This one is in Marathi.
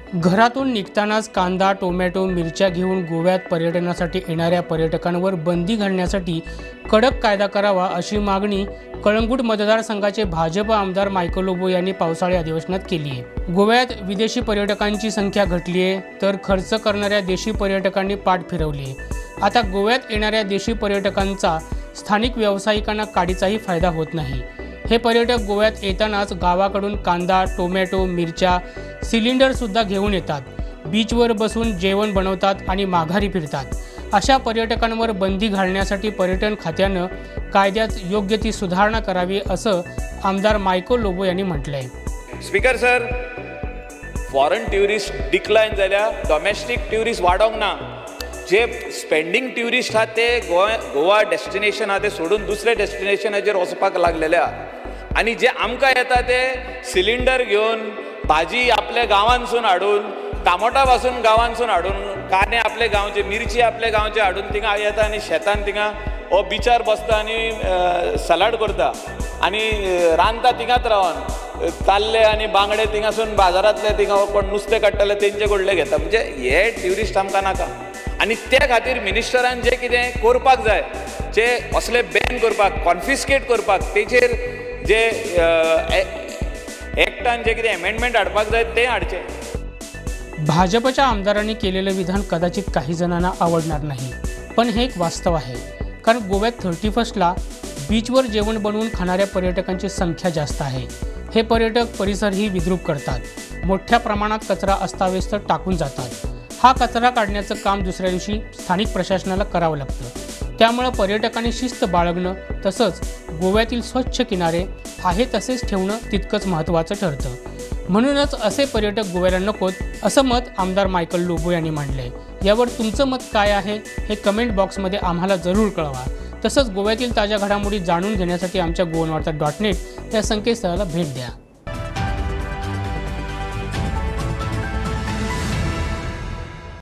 घरातून निघतानाच कांदा, टोमॅटो, मिरच्या घेऊन गोव्यात पर्यटनासाठी येणाऱ्या पर्यटकांवर बंदी घालण्यासाठी कडक कायदा करावा अशी मागणी कळंगूट मतदारसंघाचे भाजप आमदार मायकल लोबो यांनी पावसाळी अधिवेशनात केली आहे। गोव्यात विदेशी पर्यटकांची संख्या घटली आहे, तर खर्च करणाऱ्या देशी पर्यटकांनी पाठ फिरवली आहे। आता गोव्यात येणाऱ्या देशी पर्यटकांचा स्थानिक व्यावसायिकांना काडीचाही फायदा होत नाही। हे पर्यटक गोव्यात येतानाच गावाकडून कांदा, टोमॅटो, मिरच्या, सिलेंडर सुद्धा घेऊन येतात, बीचवर बसून जेवण बनवतात आणि माघारी फिरतात। अशा पर्यटकांवर बंदी घालण्यासाठी पर्यटन खात्यानं कायद्यात योग्य ती सुधारणा करावी असं आमदार मायकल लोबो यांनी म्हटलंय। Speaker sir, foreign tourist decline जाल्या, डोमेस्टिक ट्युरिस्ट वाडोंक ना। जे स्पेंडिंग ट्युरिस्ट आहात ते गोवा डेस्टिनेशन आहात ते सोडून दुसरे डेस्टिनेशनाचेर वचपाक लागलेले आहात आणि जे आमकां येता ते सिलिंडर घेवन, भाजी आपल्या गांवांसून हाडून, टामोटा पासून गांवांसून हाडून, कांदे आपले गांवचे, मिरची आपले गांवचे हाडून थिंगा येता आणि शेतान थिंगा ओ बिचार बसता आणि सलाड करता आणि रांदता थिंगाच रावन ताल्ले आणि बांगडे थिंगासून बाजारांतले थिंगा कोण नुस्तें काडटले तेंचे कडले घेता। म्हणजे हे ट्युरिस्ट आमकां नाका आणि त्या खातीर मिनिस्टरान जे कितें करपाक जाय, जे असले बॅन करपाक, कॉन्फिस्केट करपाक, तेचेर जे एक्टान जे कितें अमेंडमेंट हाडपाक जाय ते हाडचे। भाजपच्या आमदारांनी केलेलं विधान कदाचित काही जणांना आवडणार नाही, पण हे एक वास्तव आहे। कारण गोव्यात 31ला बीचवर जेवण बनवून खाणाऱ्या पर्यटकांची संख्या जास्त आहे। हे पर्यटक परिसरही विद्रूप करतात, मोठ्या प्रमाणात कचरा अस्ताव्यस्त टाकून जातात। हा कचरा काढण्याचं काम दुसऱ्या दिवशी स्थानिक प्रशासनाला करावं लागतं। त्यामुळे पर्यटकांनी शिस्त बाळगणं तसंच गोव्यातील स्वच्छ किनारे आहे तसेच ठेवणं तितकंच महत्त्वाचं ठरतं। म्हणूनच असे पर्यटक गोव्याला नकोत असं मत आमदार मायकल लोबो यांनी मांडलंय। यावर तुमचं मत काय आहे हे कमेंट बॉक्समध्ये आम्हाला जरूर कळवा। तसंच गोव्यातील ताज्या घडामोडी जाणून घेण्यासाठी आमच्या goanvarta.net या संकेतस्थळाला भेट द्या।